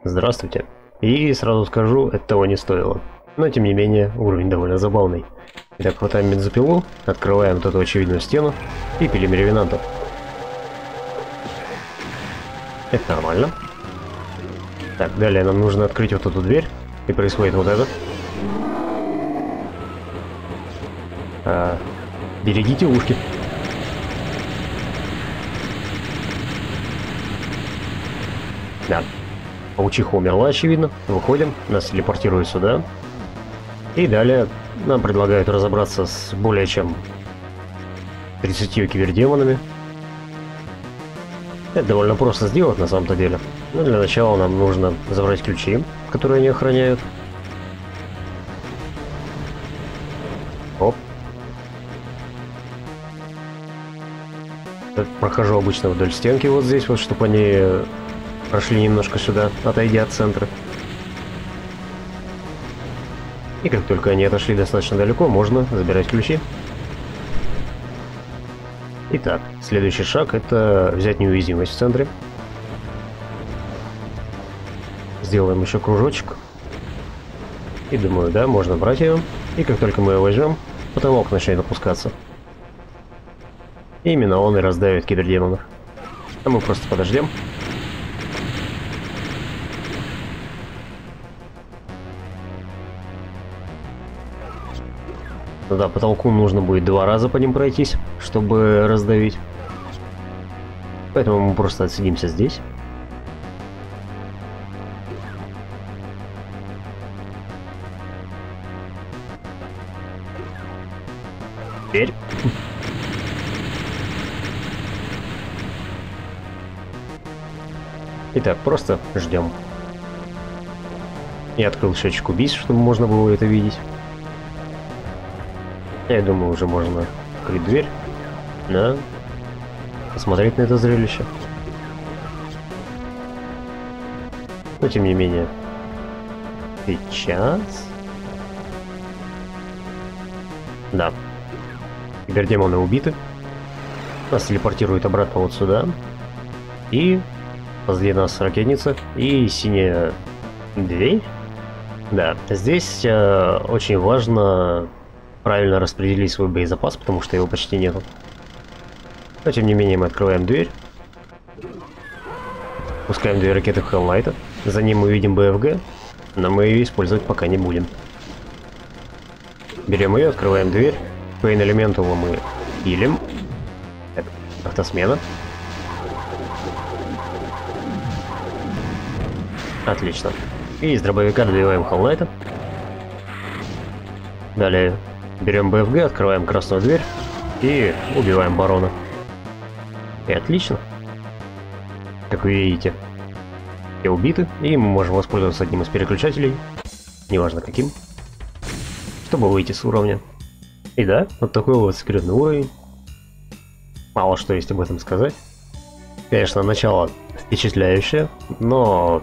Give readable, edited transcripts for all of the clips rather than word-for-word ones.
Здравствуйте. И сразу скажу, это того не стоило. Но тем не менее, уровень довольно забавный. Итак, хватаем бензопилу, открываем вот эту очевидную стену и пилим ревенантов. Это нормально. Так, далее нам нужно открыть вот эту дверь, и происходит вот это. Берегите ушки. Да. Паучиха умерла, очевидно. Выходим, нас телепортируют сюда. И далее нам предлагают разобраться с более чем 30 кибердемонами. Это довольно просто сделать на самом-то деле. Но для начала нам нужно забрать ключи, которые они охраняют. Оп. Так, прохожу обычно вдоль стенки вот здесь, вот, чтобы они прошли немножко сюда, отойдя от центра. И как только они отошли достаточно далеко, можно забирать ключи. Итак, следующий шаг — это взять неуязвимость в центре. Сделаем еще кружочек. И думаю, да, можно брать ее. И как только мы ее возьмем, потолок начнет опускаться. И именно он и раздавит кибердемонов. А мы просто подождем. Ну да, потолку нужно будет 2 раза по ним пройтись, чтобы раздавить. Поэтому мы просто отсидимся здесь. Теперь. Итак, просто ждем. Я открыл счетчик убийств, чтобы можно было это видеть. Я думаю, уже можно открыть дверь, да, посмотреть на это зрелище. Но тем не менее, сейчас... Да, кибердемоны убиты. Нас телепортируют обратно вот сюда. И позади нас ракетница и синяя дверь. Да, здесь очень важно правильно распределить свой боезапас, потому что его почти нету. Но тем не менее мы открываем дверь. Пускаем 2 ракеты Hellknight. За ним мы видим БФГ, но мы ее использовать пока не будем. Берем ее, открываем дверь. Пейн элементула мы пилим. Так, автосмена. Отлично. И из дробовика добиваем Hellknight. Далее берем БФГ, открываем красную дверь и убиваем барона. И отлично. Как вы видите, все убиты, и мы можем воспользоваться одним из переключателей, неважно каким, чтобы выйти с уровня. И да, вот такой вот секретный уровень. Мало что есть об этом сказать. Конечно, начало впечатляющее, но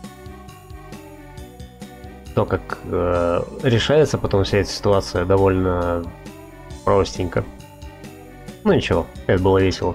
то, как решается потом вся эта ситуация, довольно простенько. Ну ничего, это было весело.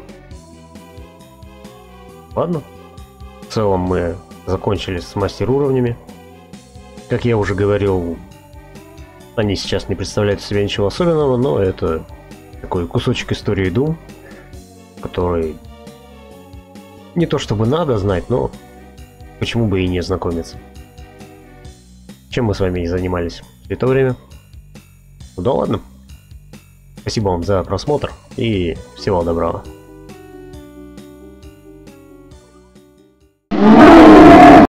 Ладно. В целом мы закончили с мастер-уровнями. Как я уже говорил, они сейчас не представляют из себя ничего особенного, но это такой кусочек истории Doom, который не то чтобы надо знать, но почему бы и не знакомиться. Чем мы с вами и занимались в это время. Ну да ладно. Спасибо вам за просмотр и всего доброго.